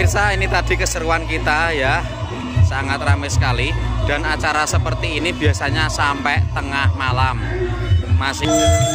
pemirsa, ini tadi keseruan kita ya, sangat ramai sekali. Dan acara seperti ini biasanya sampai tengah malam. Masih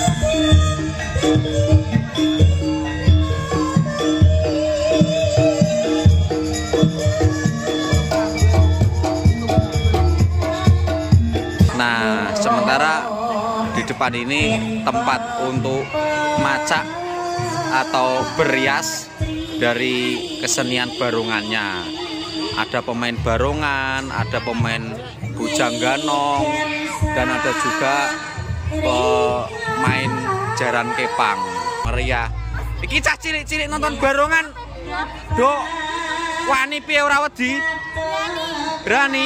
nah, sementara di depan ini tempat untuk macak atau berias dari kesenian barongannya. Ada pemain barongan, ada pemain bujang ganong, dan ada juga pemain jaran kepang. Meriah. Iki cah cilik-cilik nonton barongan. Dok, wani piye ora wedi? Berani.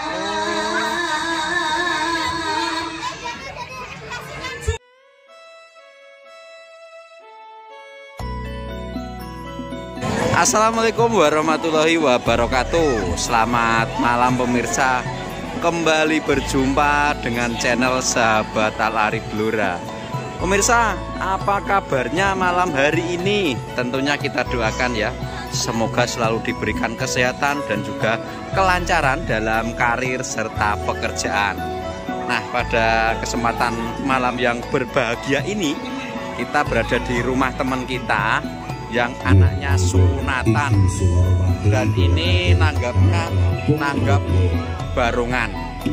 Assalamualaikum warahmatullahi wabarakatuh. Selamat malam pemirsa. Kembali berjumpa dengan channel Sahabat Al Arif Blora. Pemirsa, apa kabarnya malam hari ini? Tentunya kita doakan ya, semoga selalu diberikan kesehatan dan juga kelancaran dalam karir serta pekerjaan. Nah, pada kesempatan malam yang berbahagia ini, kita berada di rumah teman kita yang anaknya sunatan, dan ini nanggap barongan.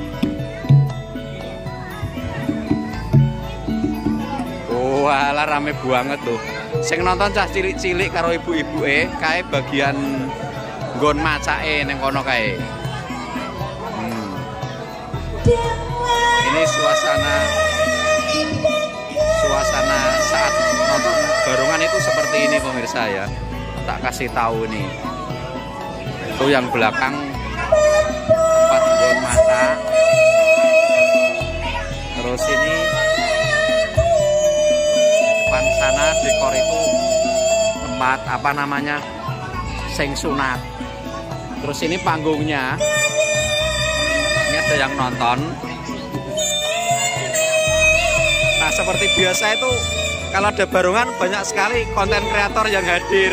Walah, rame banget tuh. Sing nonton cah cilik-cilik karo ibu-ibuke kae bagian nggon macake ning kono kae. Ini suasana saat nonton barongan itu seperti ini pemirsa ya. Tak kasih tahu nih. Itu yang belakang tempat nggon masak. Terus ini depan sana dekor itu tempat apa namanya, sing sunat. Terus ini panggungnya, ini ada yang nonton. Nah, seperti biasa itu kalau ada barongan banyak sekali konten kreator yang hadir.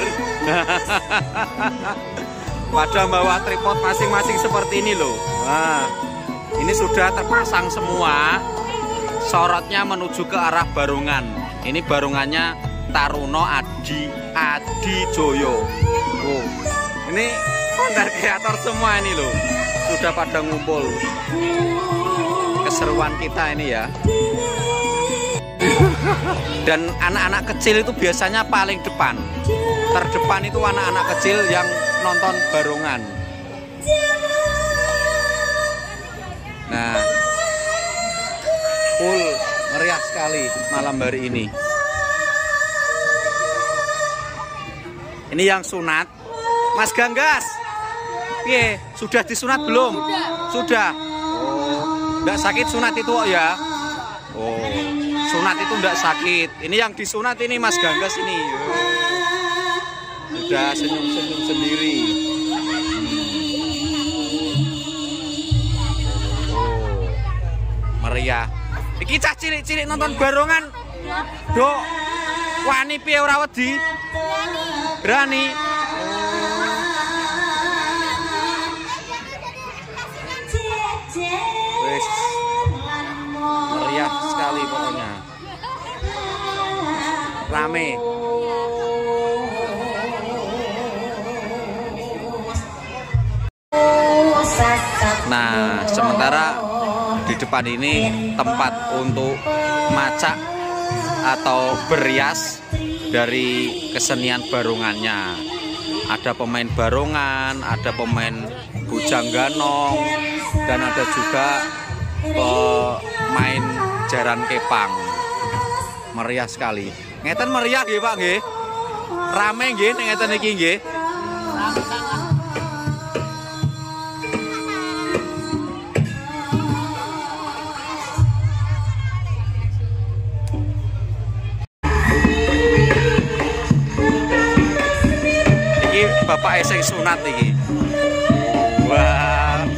Pada bawa tripod masing-masing seperti ini loh. Nah, ini sudah terpasang semua, sorotnya menuju ke arah barongan. Ini barongannya Taruno Adi Joyo. Oh, ini konten kreator semua ini loh, sudah pada ngumpul. Keseruan kita ini ya. Dan anak-anak kecil itu biasanya paling depan. Terdepan itu anak-anak kecil yang nonton barongan. Nah, full meriah sekali malam hari ini. Ini yang sunat, Mas Ganggas. Piye, sudah disunat belum? Sudah. Oh, enggak sakit sunat itu ya? Oh, sunat itu enggak sakit. Ini yang disunat ini Mas Ganggas ini. Sudah senyum-senyum sendiri. Oh, meriah. Iki cah cilik-cilik nonton barongan. Dok, wani piye ora wedi? Berani. Wes, meriah sekali pokoknya. Rame. Nah, sementara di depan ini tempat untuk macak atau berias dari kesenian barongannya. Ada pemain barongan, ada pemain bujang ganong, dan ada juga pemain jaran kepang. Meriah sekali. Ngeten meriah nggih Pak nggih. Rame nggih ning ngeten iki nggih. Bapak eseng sunat iki. Wah.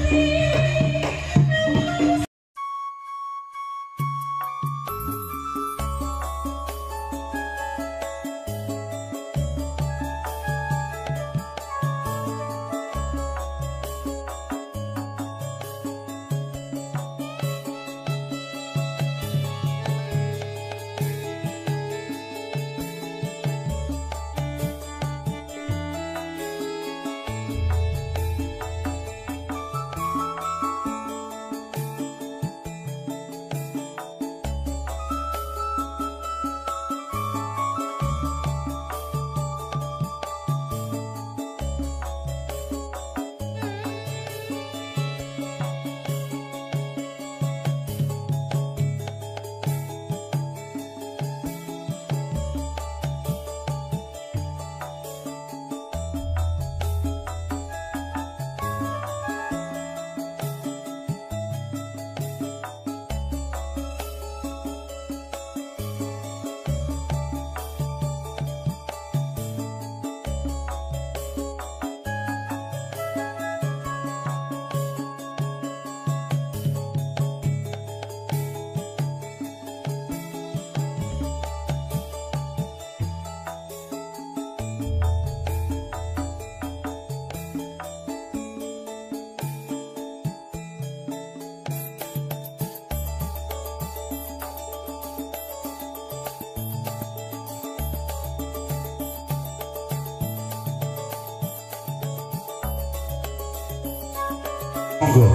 Monggo.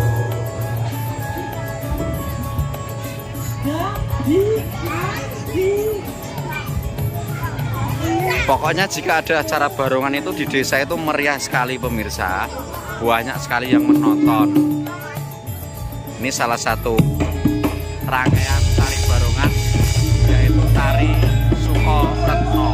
Pokoknya jika ada acara barongan itu di desa itu meriah sekali pemirsa. Banyak sekali yang menonton. Ini salah satu rangkaian tari barongan, yaitu tari Sukoretno.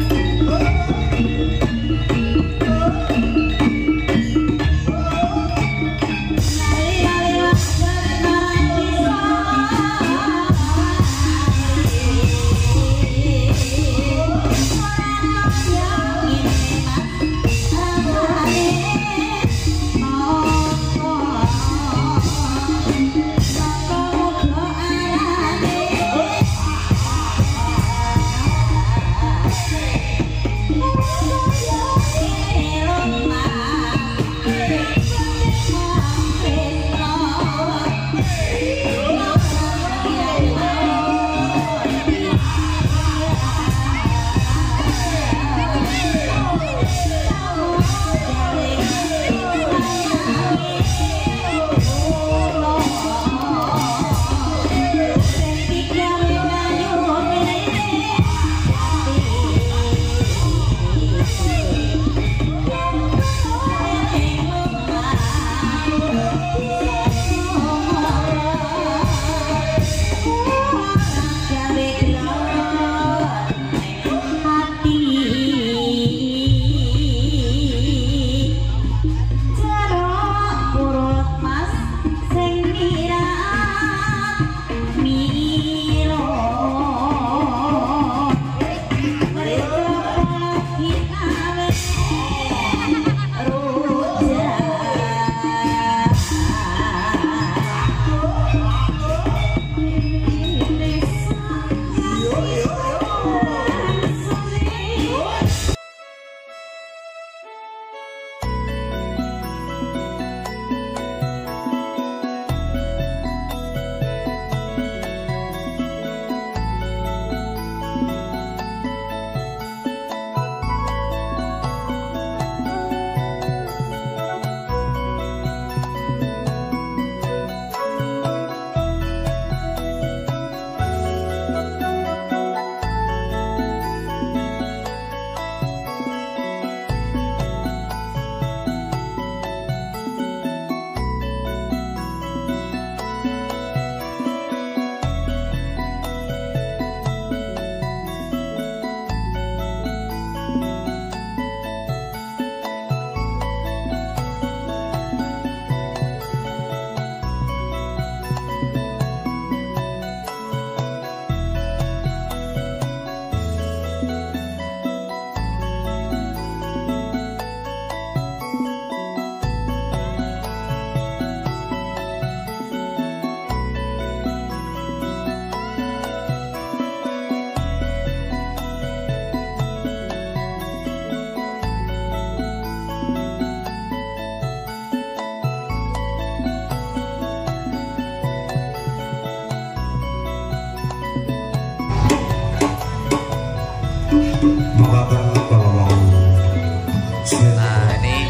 Nah, ini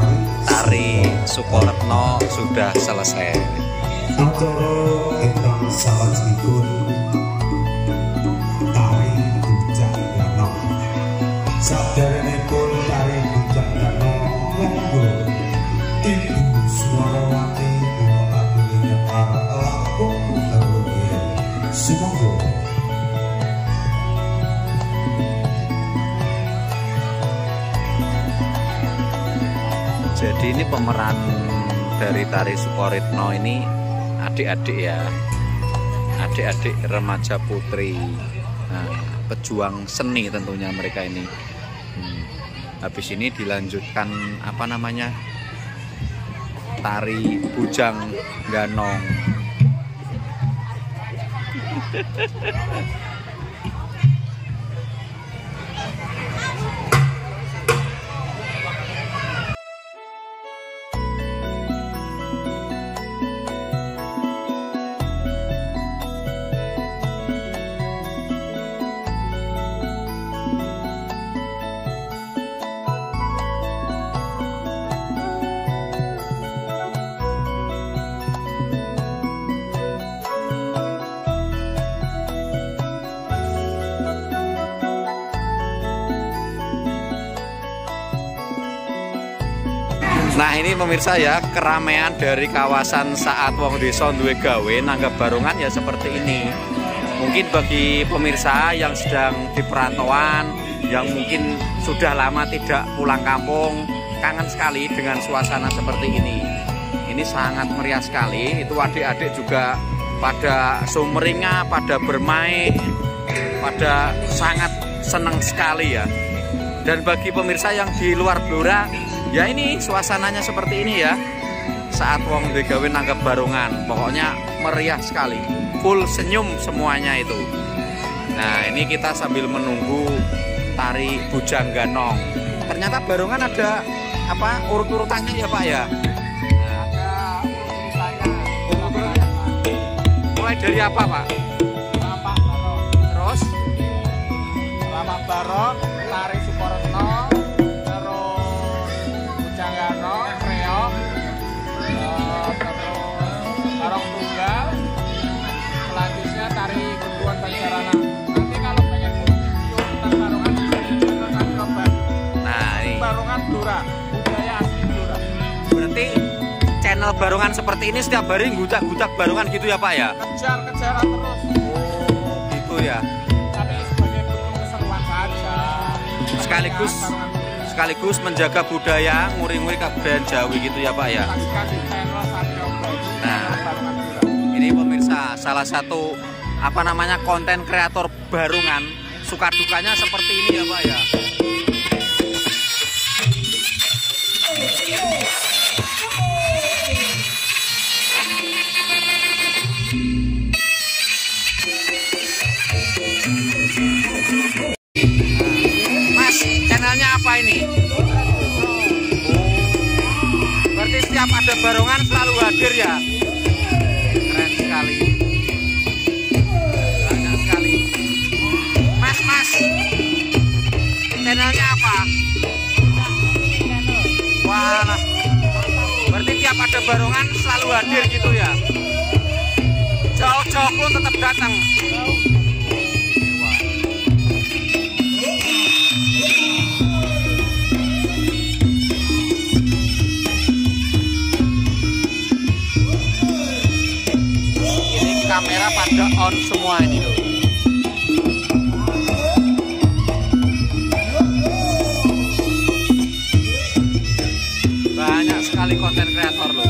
tari Sukoretno sudah selesai. Acara ingkang salajengipun tari Bujang Ganong. Saderengipun tari Bujang Ganong monggo Ibu Swarawati kula aturi nyepar langkung terluwe. Sumangga. Jadi ini pemeran dari tari Sukoretno ini adik-adik ya, adik-adik remaja putri, nah, pejuang seni tentunya mereka ini. Habis ini dilanjutkan apa namanya, tari Bujang Ganong. Nah ini pemirsa ya, keramaian dari kawasan saat wong desa duwe gawe nanggap barongan ya seperti ini. Mungkin bagi pemirsa yang sedang di perantauan, yang mungkin sudah lama tidak pulang kampung, kangen sekali dengan suasana seperti ini. Ini sangat meriah sekali. Itu adik-adik juga pada sumringah, pada bermain, pada sangat senang sekali ya. Dan bagi pemirsa yang di luar Blora, ya ini suasananya seperti ini ya. Saat wong digawe nanggap barongan, pokoknya meriah sekali, full senyum semuanya itu. Nah ini kita sambil menunggu tari Bujang Ganong. Ternyata barongan ada apa urut-urutannya ya Pak ya? Mulai dari apa Pak? Lapak Barong. Terus? Lapak Barong, tari Sukoretno, terus Bujang Ganong, Reog, terus Barong Tunggal, selanjutnya tari Gunduan Banjarana. Nanti kalau pengen video tentang barongan bisa di channel kami Roban. Nah ini Barongan Blora, budaya asli Blora. berarti channel barongan seperti ini setiap hari gudak-gudak barongan gitu ya Pak ya? Kejar-kejaran terus. Oh gitu ya. Tapi sebagai bentuk keseruan saja. Sekaligus menjaga budaya, nguri-nguri kebudayaan Jawi gitu ya Pak ya. Saksikan di channel Sami Roban. Nah. Barongan Blora. Ini pemirsa salah satu apa namanya konten kreator barongan, suka dukanya seperti ini ya Pak ya. Mas, channelnya apa ini? Berarti setiap ada barongan selalu hadir ya? Keren sekali. Banyak sekali. Mas, channelnya apa? Wah, berarti tiap ada barongan selalu hadir gitu ya? Jauh-jauh pun tetap datang. Kamera pada on semua ini loh. Banyak sekali konten kreator loh.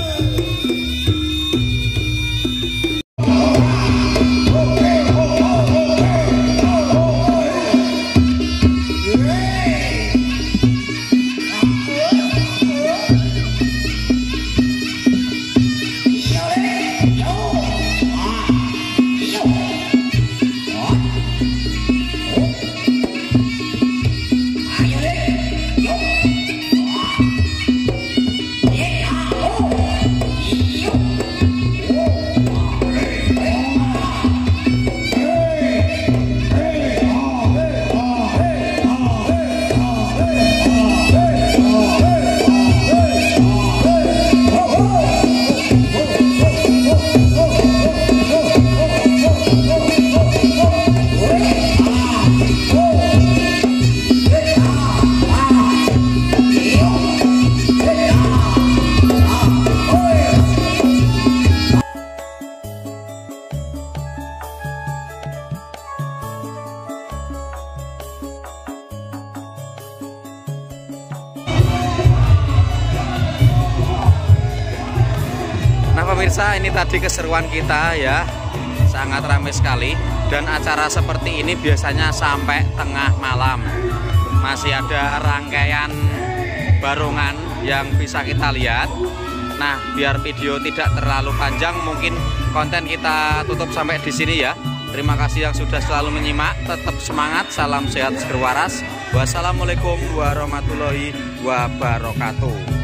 Nah pemirsa, ini tadi keseruan kita ya, sangat ramai sekali. Dan acara seperti ini biasanya sampai tengah malam. Masih ada rangkaian barongan yang bisa kita lihat. Nah biar video tidak terlalu panjang, mungkin konten kita tutup sampai di sini ya. Terima kasih yang sudah selalu menyimak. Tetap semangat, salam sehat seger waras. Wassalamualaikum warahmatullahi wabarakatuh.